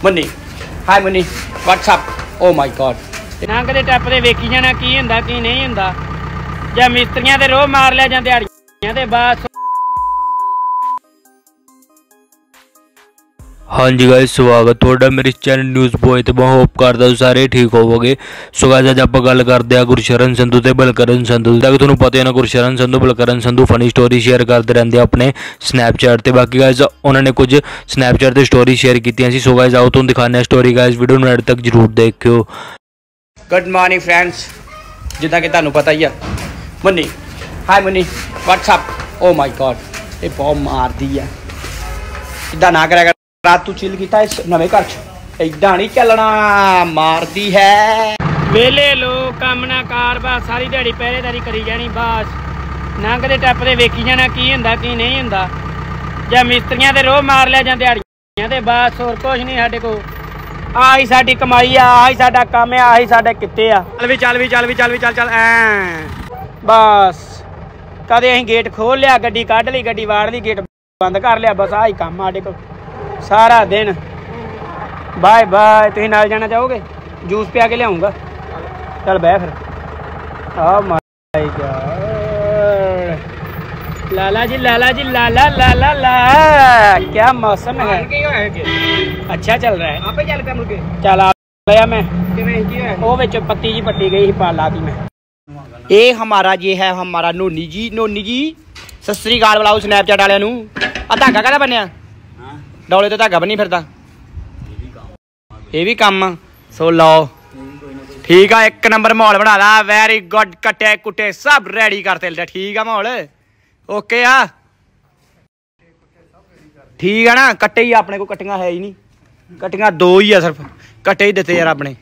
Munni hi Munni what's up oh my god नंग दे टप्पदे वेखी जाना की हुंदा की नहीं हुंदा जां मिस्त्रियां दे रोह मार लिया जां दिहाड़ियां दे बस। हाँ जी गाइस, स्वागत थोड़ा मेरे चैनल न्यूज़ बॉय तो मैं होप करता हूँ सारे ठीक होवोगे। सो गाइस अज आप गल करते हैं गुरशरण संधू ते बलकरण संधू तक तुहानूं पता है ना, Gursharan Sandhu Balkaran Sandhu funny story share करते रहते अपने स्नैपचैट ते। बाकी गाइस उन्होंने कुछ स्नैपचैट ते स्टोरी शेयर की। सो गाइस आओ तुहानूं दिखाने स्टोरी। गाइस वीडियो नूं एंड तक जरूर देखियो। गुड मॉर्निंग फ्रेंड्स, जिदा कि तुहानूं पता ही है Munni hi Munni what's up oh my god ये बहुत मारदी है। इदा ना करा रात तू चिल किया इस नवे घर च इदा नहीं चलना, मारदी है। वेले लोग काम ना कार बस सारी दिहाड़ी पहरेदारी करी जानी बस। नंग दे टप्पदे वेखी जाना की हुंदा की नहीं हुंदा जां मिस्त्रियां दे रोह मार लिया जां दिहाड़ियां दे बस। होर कुछ नहीं साडे कोल, आही साडी कमाई आ, आही साडा काम है, आही साडे कित्ते आ। चल बस। कदे असीं गेट खोल लिया, गड्डी कढ ली, गड्डी वाड़ ली, गेट बंद कर लिया, बस आही काम साडे कोल सारा दिन। Bye bye. तुसीं नाल जाना चाहोगे? जूस पिया के लियाऊंगा। चल बह फिर। ओ माय गॉड लाला जी ला क्या मौसम है। अच्छा चल रहा है। चल आ गया मैं। वो विच पत्ती जी पट्टी गई पाल लाती मैं। ये हमारा ये है हमारा नोनी जी सत श्री अकाल बुलाओ स्नैपचैट वाले नूं। आ धागा कहदा बनिया डोले तो धागा बनी फिरदा, ये भी काम। सो लो ठीक है, एक नंबर माहौल बना ला। Very good. कट्टे कुट्टे सब रेडी करते। ठीक है माहौल ओके आ, ठीक है ना। कट्टे ही अपने को कट्टियां है ही नहीं, कट्टियां दो ही है सिर्फ, कट्टे ही दिते यार अपने।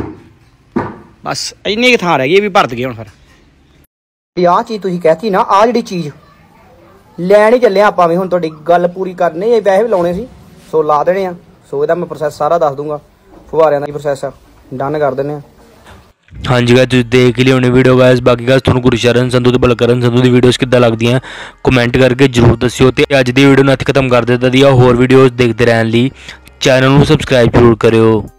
बस इन्नी थां रह गई, भी भरत गए हुण। फिर आह चीज़ तुसीं कहती ना, आह जिहड़ी चीज़ लैण ही चले आपां भी हुण तुहाडी गल पूरी करनी है। वैसे भी लाउणे सी, सो ला देने आ। सो इहदा मैं प्रोसैस सारा दस दूंगा, फुहारियां दा प्रोसैस आ, डन कर देने आ। हाँ जी गाइस देख ली होनी वीडियो। गाइस बाकी गाइस तुहानूं गुरशरण संधू ते बलकरण संधू दी वीडियोस किद्दां लगदियां कमेंट करके जरूर दस्सिओ। ते अज दी वीडियो नूं इत्थे खत्म कर दित्ता दी आ। होर वीडियोस देखदे रहण लई चैनल नूं सबसक्राइब जरूर करिओ।